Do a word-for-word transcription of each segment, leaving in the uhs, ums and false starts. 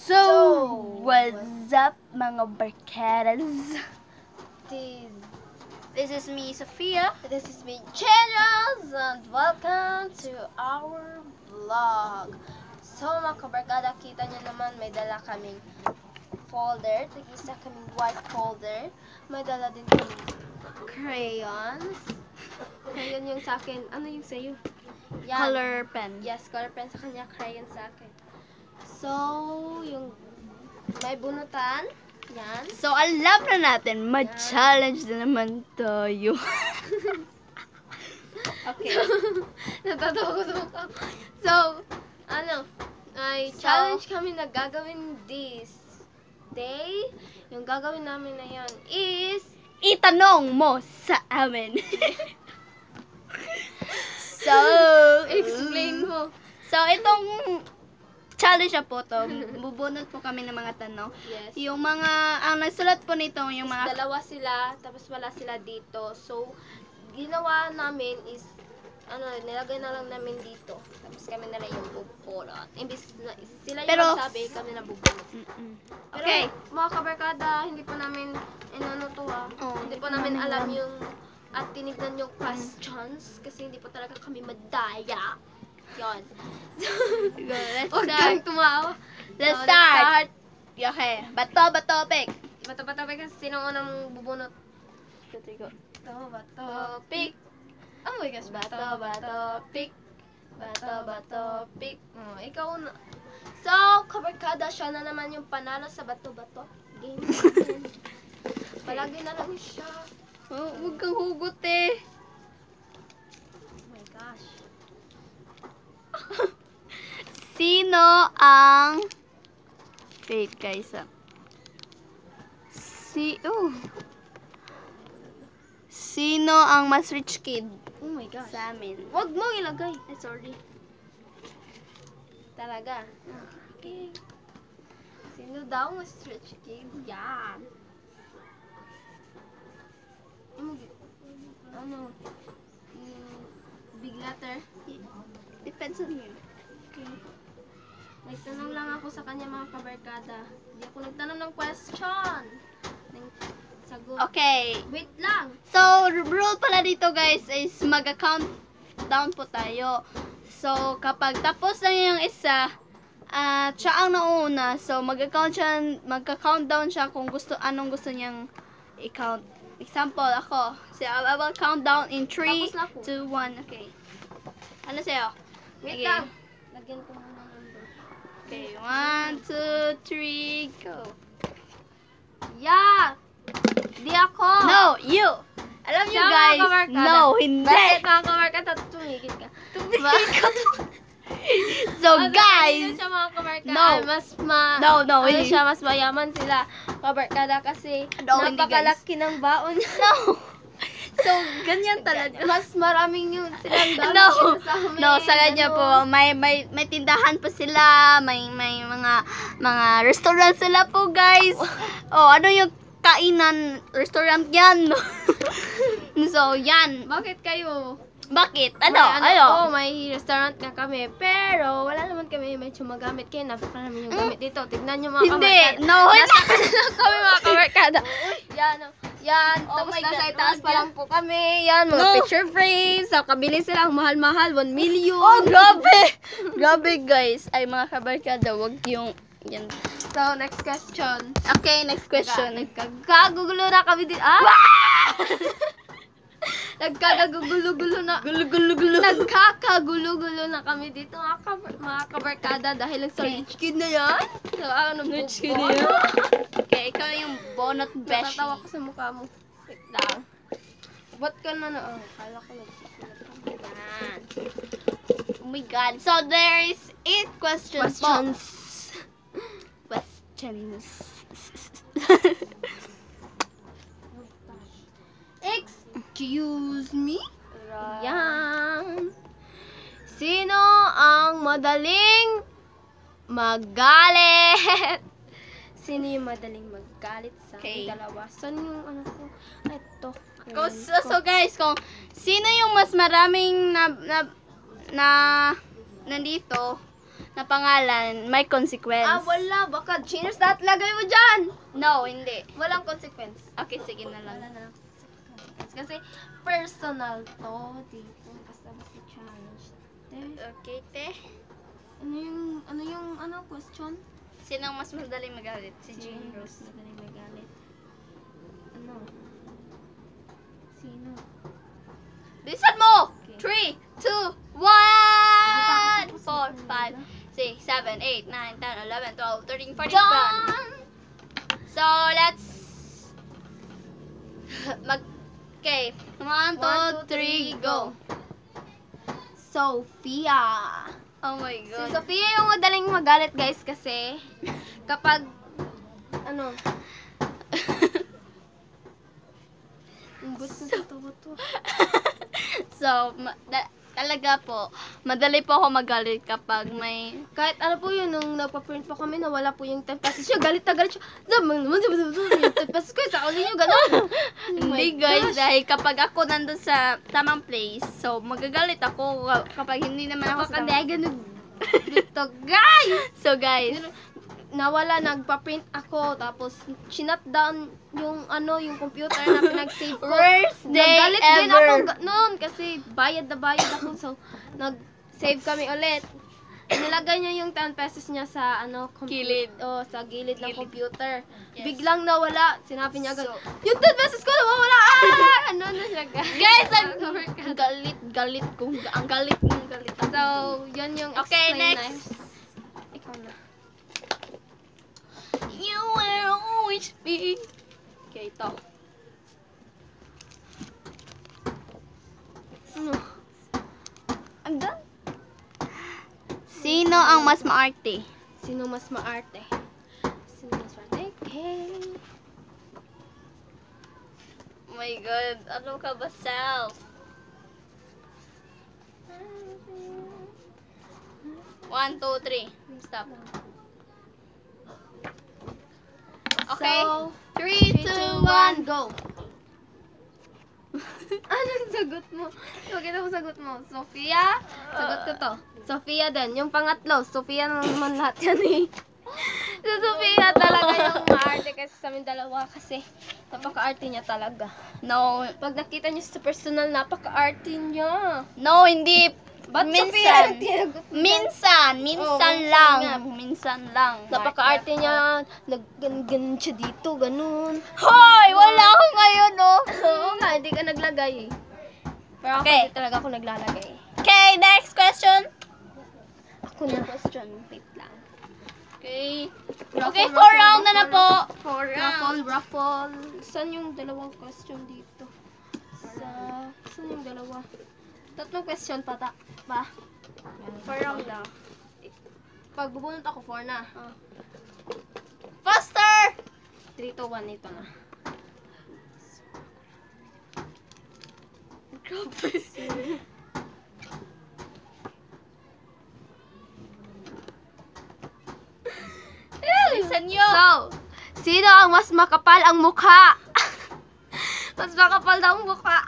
So, what's up mga barkadas? This, This is me, Sophia. this is me, Cheros, and welcome to our vlog. So mga kabarkada, kita nyo naman may dala kaming folder. Tig-isa kaming white folder. May dala din kaming crayons. Crayon yung sa akin. Ano yung sa'yo? Yan. Color pen. Yes, color pen sa kanya, crayon sa akin. So, yung may bunutan. Yan. So, alam na natin, mag-challenge na naman tayo. Okay. Natatawa ko sa mukha. So, ano, ay So, challenge kami na gagawin this day. Yung gagawin namin na yan is, Itanong mo sa amin. So, explain mo. So, itong challenge na po to, bubunot po kami ng mga tanong. Yes. Yung mga, ang nagsulat po nito, yung Tapos mga, dalawa sila, tapos wala sila dito. So, ginawa namin is, ano, nilagay na lang namin dito. Tapos kami na lang yung bubunot. Imbis na, sila yung Pero- magsabi, kami na bubunot. Mm-mm. Pero, Okay. mga kabarkada, hindi pa namin, inano to ah. Oo, hindi hindi pa pa namin namin alam alam. yung, at tinignan yung questions, kasi hindi pa talaga kami madaya. Yun. Go, let's Huwag start. kang tumawa. Let's So, start. Okay. Bato, bato, pick. Bato-bato, kasi sino unang bubunot? Bato, bato, pick. Oh my gosh, bato, bato, pick. Bato, bato, pick. Oh, ikaw na. So, kabarkada, siya na naman yung panalo sa bato-bato game. Palagi na lang siya. Oh, huwag kang hugot eh. Oh my gosh. Sino ang... Wait, guys. ah. Si... Oh. Sino ang mas rich kid Oh my gosh. sa amin? Huwag mo ilagay. Ay, sorry. Talaga. Okay. Sino daw mas rich kid? Yan. Ano? Ano? Mm, big letter? Depends on you. Okay. Nagtanong lang ako sa kanya mga kabarkada. Hindi ako nagtanong ng question. Ng sagot. Okay. Wait lang. So, rule pala dito guys is mag-count down po tayo. So, kapag tapos na yung isa, at siya ang nauna, so mag-count siya, magka-countdown siya kung gusto, anong gusto niyang i-count. Example, ako. So, I will count down in three, Tapos na ako. two, one. Okay. Ano sa'yo? Wait Okay. lang. Lagyan ko muna ng number. Okay, one, two, three, go. Yeah! Di ako! No, you! Alam niyo Siya, mga guys, kabarkada. no, hindi! Bakit mga kabarkada? Tumigil ka. So, Ano, guys, ano siya mga kabarkada? No. Mas ma... No, no, ano hindi. siya, mas mayaman sila. Kabarkada kasi No, hindi, napakalaki ng baon niya. no. So, ganyan talaga. Mas maraming yun silang dami No, kaysa sa amin. no, sa kanya Ano? po, may, may, may tindahan po sila, may, may mga, mga restaurant sila po, guys. Oh, ano yung kainan, restaurant yan. So, yan. Bakit kayo? Bakit? Ano? May, Ano? po, may restaurant na kami. Pero, wala naman kami medyo magamit kayo. Napakarami yung gamit dito. Tignan nyo mga Hindi. kabarkada. No, Nasa hindi. lang kami mga kabarkada. Yan, oh. Yan. Oh Tapos my nasa God, itaas oh, pa lang po kami. Yan, mga No. picture frames. Sa kabili silang mahal-mahal. one million. Oh, grabe. Grabe, guys. Ay, mga kabarkada, wag yung, yan. So, next question. Okay, next question. Nagkakagulo na kami dito. Ah! Nagkakagulo-gulo na. Gulo-gulo-gulo. Nagkakagulo-gulo na kami dito mga, kabar mga kabarkada dahil lang sa Okay. rich kid na yan. So, ano, Rich kid bubo. na yan. Okay, ikaw yung bonot beshi. Natatawa ko sa mukha mo. Wait lang. Ba't ka na na? Oh, kala ko nagsusulat ka. Yan. Oh my God. So, there is eight questions. Questions. Po. Questions. Excuse me? Yan. Sino ang madaling magalit? Sino yung madaling magalit sa Okay. aking dalawa? Saan yung ano ko? Ay, ito. Kung, so, so, guys, kung sino yung mas maraming na, na, na nandito, na pangalan, may consequence. Ah, wala. Baka change that. Lagay mo dyan. No, hindi. Walang consequence. Okay, sige na lang. Wala na lang consequence. Kasi personal to. Dito. Basta-basta challenge. Te. Okay, te. Ano yung, ano yung, ano, question? Sinong mas madaling magalit? Si Jane Sino Rose. mas madaling magalit? Ano? Sino? Bilisan mo! Okay. three, two, one! four, five, six, seven, eight, nine, ten, eleven, twelve, thirteen, fourteen, Done! So, let's... Mag... Okay. One, two, One, two, three, three, go. Sophia. Oh my Si God. Sophia yung madaling magalit, guys, kasi kapag, ano, gusto sa tawa to. So, ma- da- talaga po, madali po ako magalit kapag may... Kahit ano po yun, nung nagpa-print po kami, nawala po yung ten pesos siya, galit na galit siya. Yung ten pesos ko, sa uli nyo, gano'n. Hindi guys, dahil kapag ako nandun sa tamang place, so magagalit ako ka- kapag hindi naman ako sa tamang... Kapag ganun dito, guys! So guys, Nawala, nagpa-print ako, tapos sinat down yung ano, yung computer na pinag-save ko. worst day Nagalit din ako ever. ga- noon kasi bayad na bayad ako. So, nag-save kami ulit. Nilagay niya yung ten pesos niya sa ano, compu- Gilid. Oh, sa gilid ng Gilid. computer. Yes. Biglang nawala. Sinabi niya agad, So- yung ten pesos ko nawawala! Ah! Ano na siya, guys? Guys, ang, ang galit, galit ko. Ang galit ng galit. So, yun yung Okay, explain next. na. Ikaw na. You will always be. Okay, ito. Ano? I'm done. Sino ang mas maarte? Sino mas maarte? Sino mas maarte? Okay. Oh my God, ano ka ba, self? One, two, three. Stop. Okay. So, Three, three, two, two, one. one, go! Anong sagot mo? Okay na mo sagot mo. Sophia? Sagot ko to. Sophia din. Yung pangatlo. Sophia naman lahat yan eh. So, Sophia talaga yung maarte kasi sa amin dalawa kasi napaka-arte niya talaga. No, Pag nakita niyo sa personal, napaka-arte niya. no, hindi. Ba't Sophia minsan. yung tinagot mo? Minsan, minsan Oh, minsan lang. nga. Minsan lang. Napaka-arte niya. Nag-ganun siya dito, ganun. Hoy, wala ako ngayon, oh. Oo nga, hindi ka naglagay eh. Pero ako Okay. hindi talaga ako naglalagay. Okay, next question. Ako na. Question, wait lang. Okay. Ruffle, Okay, ruffle, four round na na ruffle, po. Four Raffle, round. raffle. Saan yung dalawang question dito? Sa... Saan yung dalawa? Tatlong question pa ta. Ba? Four round na. Pag bubunot ako, four na. Faster! three, two, one, ito na. Grabe. Bilisan nyo. So, sino ang mas makapal ang mukha? Mas makapal daw ang mukha.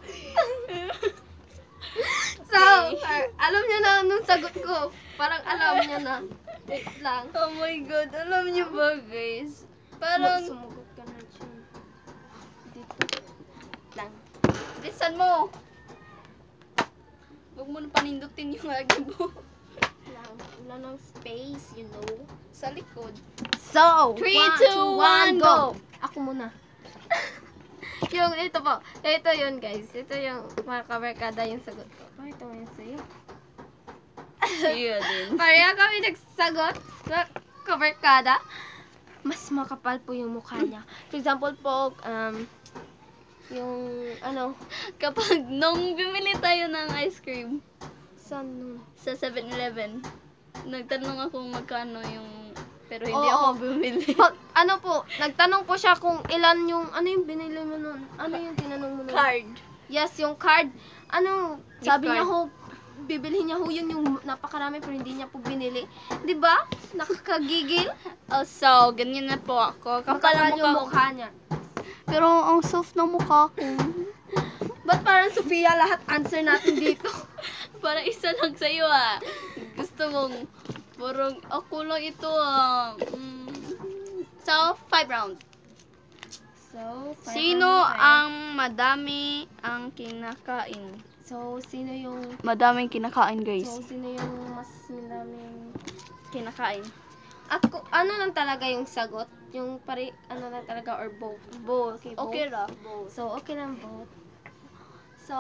So, ar- alam niya na nung sagot ko. Parang alam niya na. Wait lang. Oh my God, alam niyo ba guys? Parang, Sumugot ka na dyan. Dito. Lang. bilisan mo. Huwag mo na panindutin yung lagi mo. Lang. Wala ng space, you know. Sa likod. So, Three, one, two, two, one, one, go. go! Ako muna. Yung ito po. Ito yun, guys. Ito yung mga kabarkada yung sagot ko. Pakita mo yun sa'yo. Iya din. Pareha kami nagsagot. Mga kabarkada. Mas makapal po yung mukha niya. For example po, um, yung, ano, Kapag nung bumili tayo ng ice cream saan nun? sa seven eleven, nagtanong ako kung magkano yung, pero hindi Oo. ako bumili. Pag, ano po, nagtanong po siya kung ilan yung, ano yung binili mo nun? Ano yung tinanong mo nun? Card. Yes, yung card. Ano, Gift sabi niya card. ho, bibilhin niya ho yun yung napakarami pero hindi niya po binili. 'Di ba? Nakakagigil. Oh, so, ganyan na po ako. Kapal Kapal ang yung mukha ko. mukha niya. Pero ang soft ng mukha ko. Ba't parang Sophia lahat answer natin dito? Para isa lang sa'yo ah. Gusto mong Parang ako lang ito ah. Mm. So, five round. So, five Sino round tayo. ang madami ang kinakain? So, sino yung... Madaming kinakain, guys. So, sino yung mas madaming... Kinakain. Ako, ano lang talaga yung sagot? Yung pari, ano lang talaga, or both? Both. Okay, Okay, both. ra. Both. So, okay lang both. So,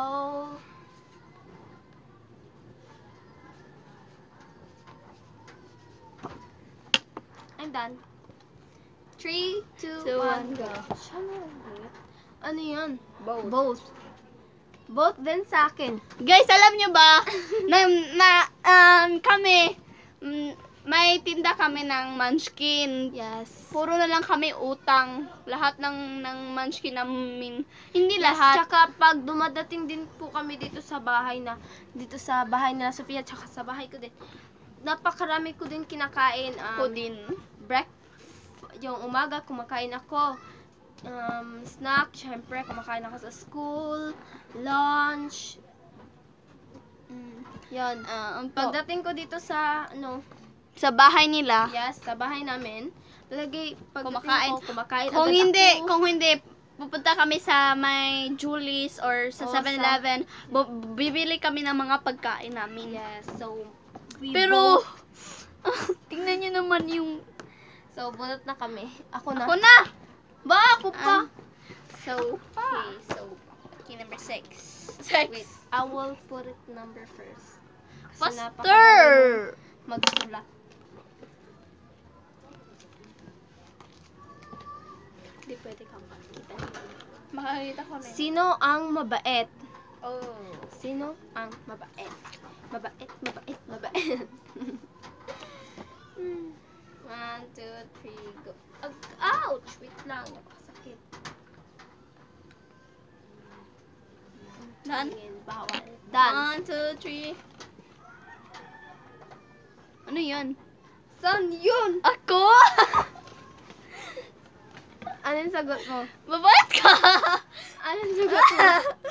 I'm done. Three, two, Two, one, one, go. go. Siya na ulit. Ano yan? Both. Both. Both din sa akin. Guys, alam nyo ba, na, na um, kami, mm, may tinda kami ng munchkin. Yes. Puro na lang kami utang. Lahat ng, ng munchkin namin. Hindi Yes, lahat. tsaka pag dumadating din po kami dito sa bahay na, dito sa bahay nila Sofia, tsaka sa bahay ko din, napakarami ko din kinakain. Um, Ako din. break yung umaga kumakain ako, um, snack, syempre kumakain ako sa school, lunch, Mm. yon. Ah, ang Pagdating ko dito sa ano, sa bahay nila, yes, sa bahay namin, lagi pagdating Kumakain. ko, kumakain kung agad hindi, ako. kung hindi, pupunta kami sa may Julie's or sa O, seven eleven, bu- bibili kami ng mga pagkain namin. Yes, so we Pero, both- tingnan nyo naman yung, so bunot na kami. Ako na. ako na! Ba, ako pa. Ah. So, okay, so, okay, number six. Six. Wait, I will put it number first. Kasi napakadali Faster! magsulat. Hindi pwede kang makikita. Makakita ko rin. Sino ang mabait? Oh. Sino ang mabait? Mabait, mabait, mabait. Hmm. One, two, three, go. Ag- Ouch! Wait lang, napakasakit. Done? Tingin, bawal. Done. One, two, three. Ano yun? Saan yun? Ako? Ano yung sagot mo? Mabait ka! Ano yung sagot mo?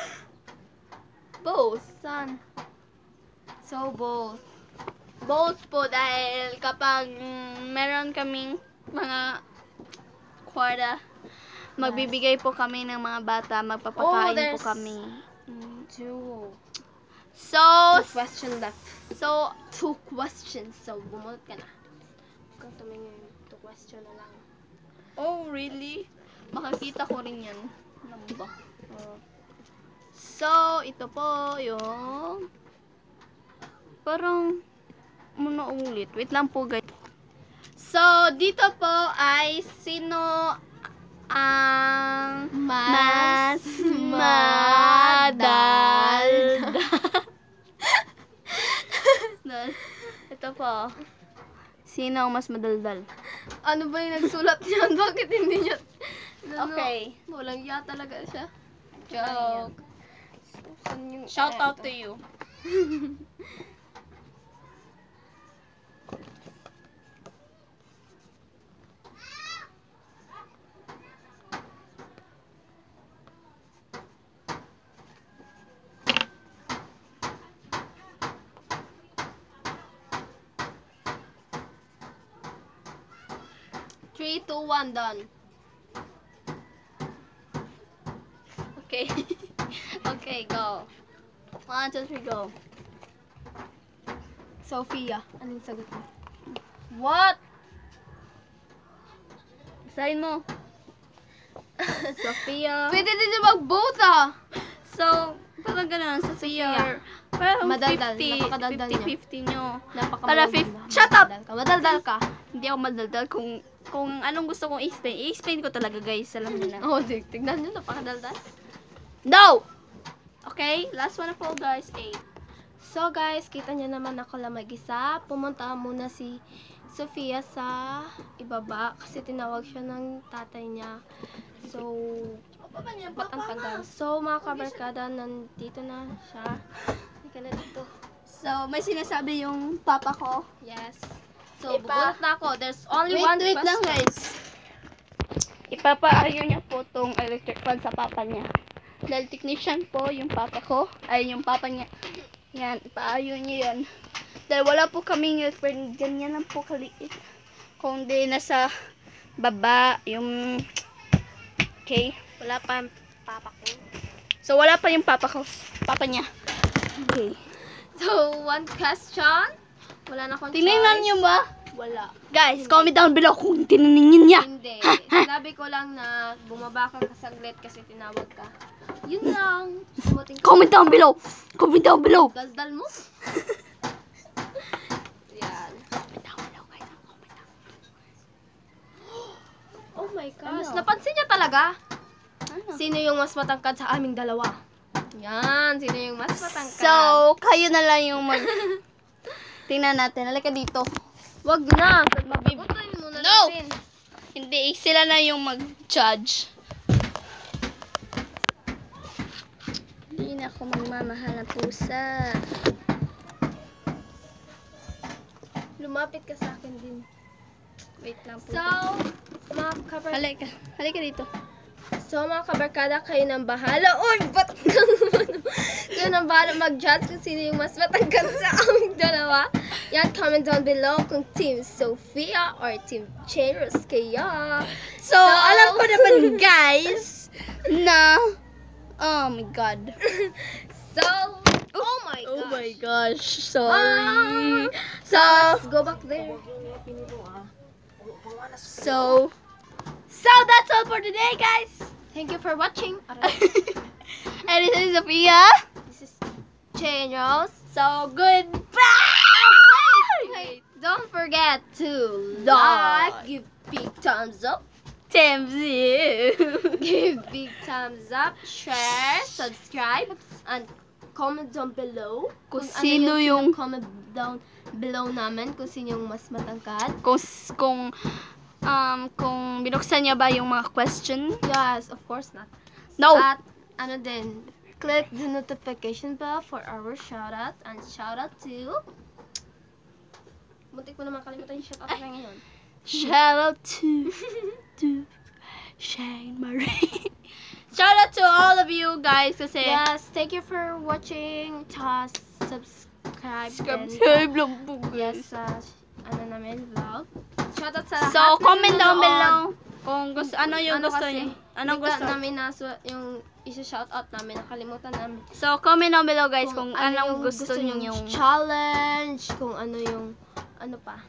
Both. Saan? So, both. Both po dahil kapag mm, meron kaming mga kwarta, magbibigay po kami ng mga bata, magpapakain Oh, po there's- kami. Mm. Two. So, Two question left. so, Two questions. So, bumunot ka na. Huwag kang tumingin. Two question na lang. oh really? Makakita ko rin yan. Ano ba? Oh. So, ito po yung parang muna ulit. Wait lang po guys. So, dito po ay sino ang mas madal. Ito po. Sino ang mas madaldal? Ano ba yung nagsulat niyan? Bakit hindi niya? Ano? Okay. Walang iya talaga siya. Joke. Saan yung... Shout Ayan, out ito. to you. Three, two, one, done. Okay. Okay, go. One, two, three, go. Sophia. Anong sagot mo? What? Sign mo. Sophia. Pwede din na mag-both ah. So, parang ganun. Sophia. Sophia. Or, parang Madaldal. fifty. Napakadaldal niya. fifty fifty nyo. Napaka Para madaldal fif- na. Shut up! Madaldal ka. Madaldal ka. Hindi ako madaldal. Kung, kung anong gusto kong i-explain, i-explain ko talaga guys. Alam niyo na. Oh, tig tignan nyo. Napakadaldal. No! Okay, last one na po guys. Eight. So guys, kita niyo naman ako lang mag-isa. Pumunta muna si Sofia sa ibaba kasi tinawag siya ng tatay niya. So, ba't ang tagal? So, mga kabarkada, nandito na siya. Hindi ka na dito. So, may sinasabi yung papa ko. Yes. So, Ipa- bubunot na ako. There's only Wait, one wait lang question. guys. Ipapaayo niya po tong electric fan sa papa niya. Dahil technician po yung papa ko. Ay, yung papa niya. Yan, ipaayo niya yan. Dahil wala po kaming girlfriend, ganyan lang po kaliit. Kung di nasa baba, yung... Okay. Wala pa yung papa ko. So, wala pa yung papa ko. Papa niya. Okay. So, one question. Wala na akong Tinignan choice. niyo ba? Wala. Guys, comment down below kung tinaningin niya. Hindi. Sinabi ko lang na bumaba ka saglit kasi tinawag ka. Yun lang. Sumating ka. Comment down below. Comment down below. Daldal mo. Yan. Comment down below, guys. Comment down. Oh my gosh. Ano? Napansin niya talaga. Ano? Sino yung mas matangkad sa aming dalawa? Yan. Sino yung mas matangkad? So, kayo na lang yung mag... Tingnan natin. Halika dito. wag na. Mabibutuin muna No! natin. Hindi, sila na yung mag-judge. Hindi na ako magmamahal na pusa. Lumapit ka sa akin din. Wait lang po. So, mga kabar... halika. Halika dito. So, mga kabarkada, kayo nang bahala. Uy, ba't kayo nang bahala mag-judge kung sino yung mas matangkad sa aming dalawa. Yan, comment down below kung Team Sophia or Team Cheros kaya. So, alam ko naman, guys, na... Oh my God. So, oh my gosh. Oh my gosh. Sorry. Ah. So, Let's go back there. so, so that's all for today, guys. Thank you for watching. And this is Sophia. This is Cheros. So, goodbye. Wait, don't forget to Like. like, give big thumbs up, Timsy. give big thumbs up, share, subscribe, and comment down below Kung sino yung- comment down below namin kung sino yung mas matangkad. Kung, kung, um, kung binuksan niya ba yung mga question. Yes, of course not. No. At ano din, click the notification bell for our shoutout and shoutout to Muntik mo naman kalimutan yung shoutout na ngayon. Shout out to, to Shane Marie. Shout out to all of you guys kasi Yes, thank you for watching. Just subscribe. din. subscribe lang po guys. Yes, sa ano namin, vlog. Shoutout sa lahat. So, na comment down nanonood. below kung gusto, ano yung Ano gusto kasi, niyo. Anong bigla gusto? namin naso yung isa-shoutout namin. Nakalimutan namin. So, comment down below guys kung, anong yung gusto, niyo yung challenge, kung ano yung, ano pa,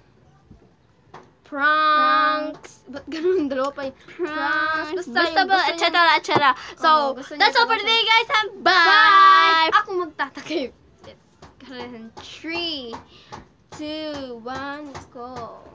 pranks, ba't ganun, dalawa pa yung pranks, Basta, basta, yung ba, gusto et niyo- cetera, et cetera. So, Oo, gusto niyo that's all for talaga. today guys and Bye! bye! Ako magtatakip. Let's go. Three, two, one, go.